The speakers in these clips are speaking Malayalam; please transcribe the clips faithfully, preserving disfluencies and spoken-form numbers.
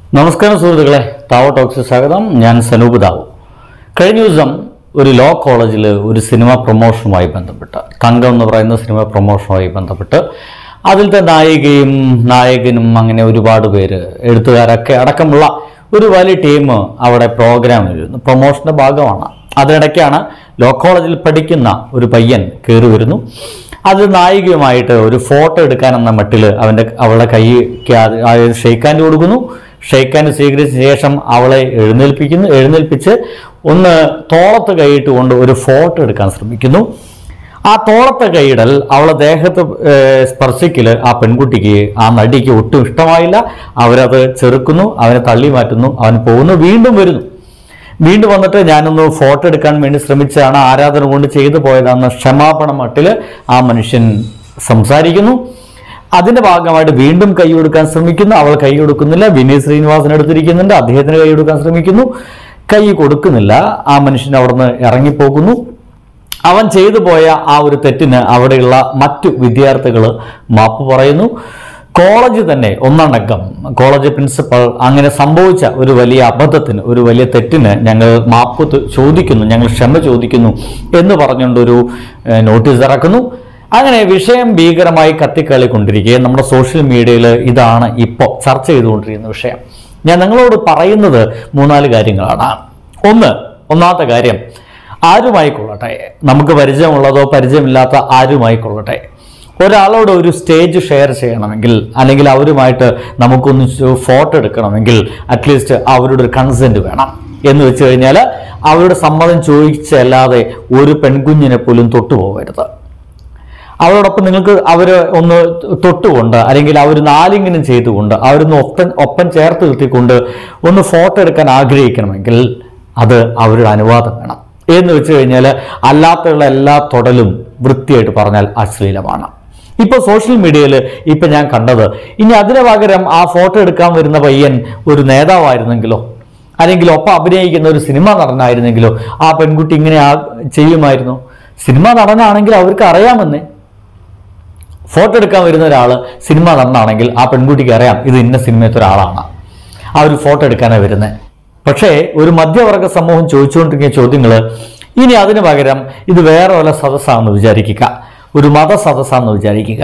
നമസ്കാരം സുഹൃത്തുക്കളെ, താവോ ടോക്സിൽ സ്വാഗതം. ഞാൻ സനൂപ് താവു. കഴിഞ്ഞ ദിവസം ഒരു ലോ കോളേജിൽ ഒരു സിനിമ പ്രൊമോഷനുമായി ബന്ധപ്പെട്ട്, തങ്കം എന്ന് പറയുന്ന സിനിമ പ്രൊമോഷനുമായി ബന്ധപ്പെട്ട് അതിലത്തെ നായികയും നായകനും അങ്ങനെ ഒരുപാട് പേര്, എഴുത്തുകാരൊക്കെ അടക്കമുള്ള ഒരു വലിയ ടീം അവിടെ പ്രോഗ്രാം വരുന്നു. പ്രൊമോഷൻ്റെ ഭാഗമാണ്. അതിനിടയ്ക്കാണ് ലോ കോളേജിൽ പഠിക്കുന്ന ഒരു പയ്യൻ കയറി വരുന്നു. അത് നായികയുമായിട്ട് ഒരു ഫോട്ടോ എടുക്കാനെന്ന മട്ടിൽ അവൻ്റെ അവളുടെ കൈക്ക് ഷെയ്ക്ക് ഹാൻഡ് കൊടുക്കുന്നു. ഷെയ്ക്ക് ഹാൻഡ് സ്വീകരിച്ച ശേഷം അവളെ എഴുന്നേൽപ്പിക്കുന്നു. എഴുന്നേൽപ്പിച്ച് ഒന്ന് തോളത്ത് കൈയിട്ടുകൊണ്ട് ഒരു ഫോട്ടോ എടുക്കാൻ ശ്രമിക്കുന്നു. ആ തോളത്തെ കൈയിടൽ അവളെ ദേഹത്ത് സ്പർശിക്കൽ ആ പെൺകുട്ടിക്ക്, ആ നടിക്ക് ഒട്ടും ഇഷ്ടമായില്ല. അവരത് ചെറുക്കുന്നു, അവനെ തള്ളി മാറ്റുന്നു. അവൻ പോകുന്നു, വീണ്ടും വരുന്നു. വീണ്ടും വന്നിട്ട് ഞാനൊന്ന് ഫോട്ടോ എടുക്കാൻ വേണ്ടി ശ്രമിച്ചാണ്, ആരാധന കൊണ്ട് ചെയ്തു പോയതാണെന്ന് ക്ഷമാപണ മട്ടിൽ ആ മനുഷ്യൻ സംസാരിക്കുന്നു. അതിന്റെ ഭാഗമായിട്ട് വീണ്ടും കൈ കൊടുക്കാൻ ശ്രമിക്കുന്നു. അവൾ കൈ കൊടുക്കുന്നില്ല. വിനീത് ശ്രീനിവാസൻ എടുത്തിരിക്കുന്നുണ്ട്, അദ്ദേഹത്തിന് കൈ കൊടുക്കാൻ ശ്രമിക്കുന്നു. കൈ കൊടുക്കുന്നില്ല. ആ മനുഷ്യൻ അവിടുന്ന് ഇറങ്ങിപ്പോകുന്നു. അവൻ ചെയ്തു പോയ ആ ഒരു തെറ്റിന് അവിടെയുള്ള മറ്റു വിദ്യാർത്ഥികൾ മാപ്പ് പറയുന്നു. കോളേജ് തന്നെ ഒന്നടങ്കം, കോളേജ് പ്രിൻസിപ്പൽ അങ്ങനെ സംഭവിച്ച ഒരു വലിയ അബദ്ധത്തിന്, ഒരു വലിയ തെറ്റിന് ഞങ്ങൾ മാപ്പ് ചോദിക്കുന്നു, ഞങ്ങൾ ക്ഷമ ചോദിക്കുന്നു എന്ന് പറഞ്ഞുകൊണ്ടൊരു നോട്ടീസ് ഇറക്കുന്നു. അങ്ങനെ വിഷയം ഭീകരമായി കത്തിക്കളിക്കൊണ്ടിരിക്കുകയും നമ്മുടെ സോഷ്യൽ മീഡിയയിൽ ഇതാണ് ഇപ്പോൾ ചർച്ച ചെയ്തുകൊണ്ടിരിക്കുന്ന വിഷയം. ഞാൻ നിങ്ങളോട് പറയുന്നത് മൂന്നാല് കാര്യങ്ങളാണ്. ഒന്ന് ഒന്നാമത്തെ കാര്യം, ആരുമായിക്കൊള്ളട്ടെ, നമുക്ക് പരിചയമുള്ളതോ പരിചയമില്ലാത്ത ആരുമായിക്കൊള്ളട്ടെ, ഒരാളോട് ഒരു സ്റ്റേജ് ഷെയർ ചെയ്യണമെങ്കിൽ അല്ലെങ്കിൽ അവരുമായിട്ട് നമുക്കൊന്ന് ഫോട്ടോ എടുക്കണമെങ്കിൽ അറ്റ്ലീസ്റ്റ് അവരുടെ ഒരു കൺസെൻറ്റ് വേണം. എന്ന് വെച്ച് കഴിഞ്ഞാൽ അവരുടെ സമ്മതം ചോദിച്ചല്ലാതെ ഒരു പെൺകുഞ്ഞിനെ പോലും തൊട്ടുപോകരുത്. അവരോടൊപ്പം നിങ്ങൾക്ക് അവർ ഒന്ന് തൊട്ടുകൊണ്ട് അല്ലെങ്കിൽ അവർ നാലിങ്ങനെ ചെയ്തുകൊണ്ട് അവരൊന്ന് ഒപ്പം ഒപ്പം ചേർത്ത് നിർത്തിക്കൊണ്ട് ഒന്ന് ഫോട്ടോ എടുക്കാൻ ആഗ്രഹിക്കണമെങ്കിൽ അത് അവരുടെ അനുവാദം വേണം. എന്ന് വെച്ച് കഴിഞ്ഞാൽ അല്ലാത്തുള്ള എല്ലാ തൊടലും വൃത്തിയായിട്ട് പറഞ്ഞാൽ അശ്ലീലമാണ്. ഇപ്പോൾ സോഷ്യൽ മീഡിയയിൽ ഇപ്പം ഞാൻ കണ്ടത്, ഇനി അതിന് പകരം ആ ഫോട്ടോ എടുക്കാൻ വരുന്ന പയ്യൻ ഒരു നേതാവായിരുന്നെങ്കിലോ അല്ലെങ്കിൽ ഒപ്പം അഭിനയിക്കുന്ന ഒരു സിനിമ നടനായിരുന്നെങ്കിലോ ആ പെൺകുട്ടി ഇങ്ങനെ ചെയ്യുമായിരുന്നു. സിനിമ നടനാണെങ്കിൽ അവർക്ക് അറിയാമെന്നേ. ഫോട്ടോ എടുക്കാൻ വരുന്ന ഒരാൾ സിനിമ നടനാണെങ്കിൽ ആ പെൺകുട്ടിക്ക് അറിയാം ഇത് ഇന്ന സിനിമയത്തെ ഒരാളാണ്, ആ ഒരു ഫോട്ടോ എടുക്കാനാണ് വരുന്നത്. പക്ഷേ ഒരു മധ്യവർഗ സമൂഹം ചോദിച്ചുകൊണ്ടിരിക്കുന്ന ചോദ്യങ്ങൾ, ഇനി അതിന് പകരം ഇത് വേറെ വല്ല സദസ്സാണെന്ന് വിചാരിക്കുക, ഒരു മത സദസ്സാണെന്ന് വിചാരിക്കുക,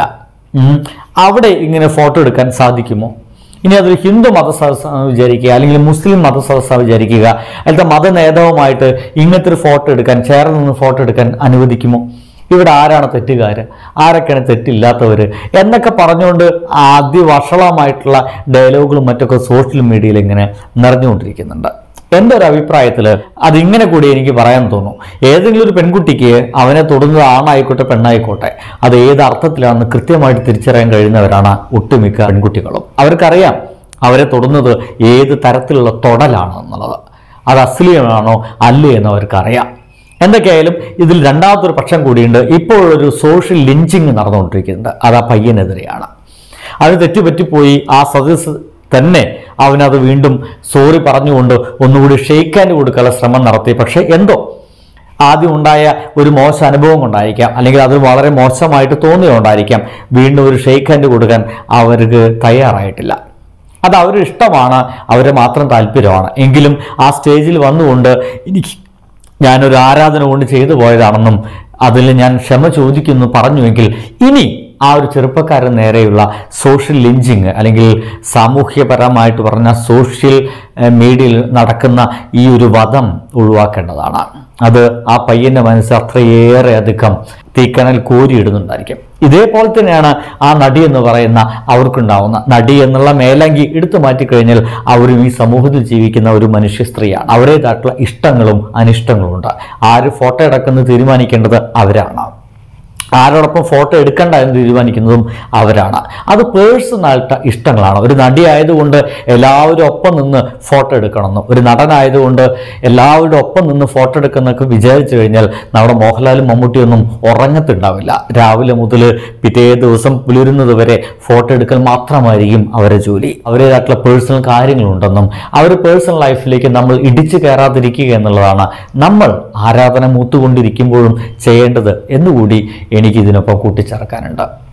അവിടെ ഇങ്ങനെ ഫോട്ടോ എടുക്കാൻ സാധിക്കുമോ? ഇനി അതൊരു ഹിന്ദു മത സദസ്സാണെന്ന് വിചാരിക്കുക, അല്ലെങ്കിൽ മുസ്ലിം മത സദസ്സാണെന്ന് വിചാരിക്കുക, അതിലത്തെ മത നേതാവുമായിട്ട് ഇങ്ങനത്തെ ഒരു ഫോട്ടോ എടുക്കാൻ, ചേർന്ന് നിന്ന് ഫോട്ടോ എടുക്കാൻ അനുവദിക്കുമോ? ഇവിടെ ആരാണ് തെറ്റുകാർ, ആരൊക്കെയാണ് തെറ്റില്ലാത്തവർ എന്നൊക്കെ പറഞ്ഞുകൊണ്ട് അതിവഷളമായിട്ടുള്ള ഡയലോഗുകളും മറ്റൊക്കെ സോഷ്യൽ മീഡിയയിൽ ഇങ്ങനെ നിറഞ്ഞുകൊണ്ടിരിക്കുന്നുണ്ട്. എൻ്റെ ഒരു അഭിപ്രായത്തിൽ അതിങ്ങനെ കൂടി എനിക്ക് പറയാൻ തോന്നും. ഏതെങ്കിലും ഒരു പെൺകുട്ടിക്ക് അവനെ തൊടുന്നത് ആണായിക്കോട്ടെ പെണ്ണായിക്കോട്ടെ, അത് ഏത് അർത്ഥത്തിലാണെന്ന് കൃത്യമായിട്ട് തിരിച്ചറിയാൻ കഴിയുന്നവരാണ് ഒട്ടുമിക്ക പെൺകുട്ടികളും. അവർക്കറിയാം അവരെ തൊടുന്നത് ഏത് തരത്തിലുള്ള തൊടലാണ് എന്നുള്ളത്, അത് അശ്ലീലമാണോ അല്ലേ എന്ന് അവർക്കറിയാം. എന്തൊക്കെയായാലും ഇതിൽ രണ്ടാമത്തൊരു പക്ഷം കൂടിയുണ്ട്. ഇപ്പോഴൊരു സോഷ്യൽ ലിഞ്ചിങ് നടന്നുകൊണ്ടിരിക്കുന്നുണ്ട്. അത് ആ പയ്യനെതിരെയാണ്. അത് തെറ്റുപറ്റിപ്പോയി ആ സദസ്സ് തന്നെ അവനത് വീണ്ടും സോറി പറഞ്ഞുകൊണ്ട് ഒന്നുകൂടി ഷെയ്ക്ക് ഹാൻഡ് കൊടുക്കാനുള്ള ശ്രമം നടത്തി. പക്ഷേ എന്തോ ആദ്യം ഉണ്ടായ ഒരു മോശം അനുഭവം കൊണ്ടായിരിക്കാം, അല്ലെങ്കിൽ അത് വളരെ മോശമായിട്ട് തോന്നിയുകൊണ്ടായിരിക്കാം വീണ്ടും ഒരു ഷെയ്ക്ക് ഹാൻഡ് കൊടുക്കാൻ അവർക്ക് തയ്യാറായിട്ടില്ല. അത് അവരുടെ ഇഷ്ടമാണ്, അവരെ മാത്രം താല്പര്യമാണ്. എങ്കിലും ആ സ്റ്റേജിൽ വന്നുകൊണ്ട് എനിക്ക് ഞാനൊരു ആരാധന കൊണ്ട് ചെയ്തു പോയതാണെന്നും അതിൽ ഞാൻ ക്ഷമ ചോദിക്കുന്നു പറഞ്ഞുവെങ്കിൽ ഇനി ആ ഒരു ചെറുപ്പക്കാരൻ നേരെയുള്ള സോഷ്യൽ ലിഞ്ചിങ് അല്ലെങ്കിൽ സാമൂഹ്യപരമായിട്ട് പറഞ്ഞ സോഷ്യൽ മീഡിയയിൽ നടക്കുന്ന ഈ ഒരു വധം ഒഴിവാക്കേണ്ടതാണ്. അത് ആ പയ്യൻ്റെ മനസ്സ് അത്രയേറെ അധികം തീക്കനൽ കോരിയിടുന്നുണ്ടായിരിക്കും. ഇതേപോലെ തന്നെയാണ് ആ നടി എന്ന് പറയുന്ന അവർക്കുണ്ടാവുന്ന, നടി എന്നുള്ള മേലങ്കി എടുത്തു മാറ്റിക്കഴിഞ്ഞാൽ അവരും ഈ സമൂഹത്തിൽ ജീവിക്കുന്ന ഒരു മനുഷ്യ സ്ത്രീയാണ്. അവരേതായിട്ടുള്ള ഇഷ്ടങ്ങളും അനിഷ്ടങ്ങളും ഉണ്ട്. ആര് ഫോട്ടോ എടുക്കുന്നത് തീരുമാനിക്കേണ്ടത് അവരാണ്. ആരോടൊപ്പം ഫോട്ടോ എടുക്കണ്ട എന്ന് തീരുമാനിക്കുന്നതും അവരാണ്. അത് പേഴ്സണായിട്ട് ഇഷ്ടങ്ങളാണ്. ഒരു നടിയായതുകൊണ്ട് എല്ലാവരും ഒപ്പം നിന്ന് ഫോട്ടോ എടുക്കണമെന്നും, ഒരു നടനായതുകൊണ്ട് എല്ലാവരുടെ ഒപ്പം നിന്ന് ഫോട്ടോ എടുക്കുന്നൊക്കെ വിചാരിച്ചു കഴിഞ്ഞാൽ നമ്മുടെ മോഹൻലാലും മമ്മൂട്ടിയൊന്നും ഉറങ്ങത്തുണ്ടാവില്ല. രാവിലെ മുതൽ പിറ്റേ ദിവസം പുലരുന്നത് വരെ ഫോട്ടോ എടുക്കൽ മാത്രമായിരിക്കും അവരുടെ ജോലി. അവരേതായിട്ടുള്ള പേഴ്സണൽ കാര്യങ്ങളുണ്ടെന്നും അവർ പേഴ്സണൽ ലൈഫിലേക്ക് നമ്മൾ ഇടിച്ചു കയറാതിരിക്കുക എന്നുള്ളതാണ് നമ്മൾ ആരാധന മൂത്തുകൊണ്ടിരിക്കുമ്പോഴും ചെയ്യേണ്ടത് എന്നുകൂടി എനിക്ക് ഇതിനൊപ്പം കൂട്ടിച്ചേർക്കാനുണ്ട്.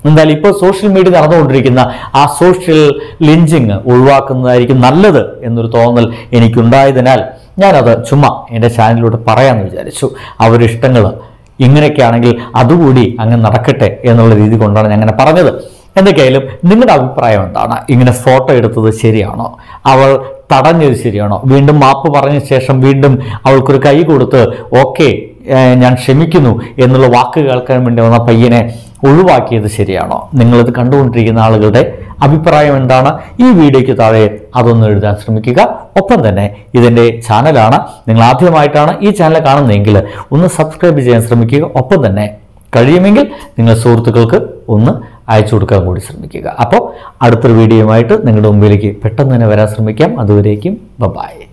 എന്തായാലും ഇപ്പോൾ സോഷ്യൽ മീഡിയ നടന്നുകൊണ്ടിരിക്കുന്ന ആ സോഷ്യൽ ലിഞ്ചിങ് ഒഴിവാക്കുന്നതായിരിക്കും നല്ലത് എന്നൊരു തോന്നൽ എനിക്കുണ്ടായതിനാൽ ഞാനത് ചുമ്മാ എൻ്റെ ചാനലിലൂടെ പറയാമെന്ന് വിചാരിച്ചു. അവരുടെ ഇഷ്ടങ്ങൾ ഇങ്ങനെയൊക്കെയാണെങ്കിൽ അതുകൂടി അങ്ങ് നടക്കട്ടെ എന്നുള്ള രീതി കൊണ്ടാണ് ഞാൻ അങ്ങനെ പറഞ്ഞത്. എന്തൊക്കെയായാലും നിങ്ങളുടെ അഭിപ്രായം എന്താണ്? ഇങ്ങനെ ഫോട്ടോ എടുത്തത് ശരിയാണോ? അവൾ തടഞ്ഞത് ശരിയാണോ? വീണ്ടും മാപ്പ് പറഞ്ഞ ശേഷം വീണ്ടും അവൾക്കൊരു കൈ കൊടുത്ത് ഓക്കെ ഞാൻ ക്ഷമിക്കുന്നു എന്നുള്ള വാക്ക് കേൾക്കാൻ വേണ്ടി വന്ന പയ്യനെ ഒഴിവാക്കിയത് ശരിയാണോ? നിങ്ങളിത് കണ്ടുകൊണ്ടിരിക്കുന്ന ആളുകളുടെ അഭിപ്രായം എന്താണ്? ഈ വീഡിയോയ്ക്ക് താഴെ അതൊന്ന് എഴുതാൻ ശ്രമിക്കുക. ഒപ്പം തന്നെ ഇതെൻ്റെ ചാനലാണ്. നിങ്ങൾ ആദ്യമായിട്ടാണ് ഈ ചാനൽ കാണുന്നതെങ്കിൽ ഒന്ന് സബ്സ്ക്രൈബ് ചെയ്യാൻ ശ്രമിക്കുക. ഒപ്പം തന്നെ കഴിയുമെങ്കിൽ നിങ്ങൾ സുഹൃത്തുക്കൾക്ക് ഒന്ന് അയച്ചു കൊടുക്കാൻ കൂടി ശ്രമിക്കുക. അപ്പോൾ അടുത്തൊരു വീഡിയോയുമായിട്ട് നിങ്ങളുടെ മുമ്പിലേക്ക് പെട്ടെന്ന് തന്നെ വരാൻ ശ്രമിക്കാം. അതുവരേക്കും ബൈ.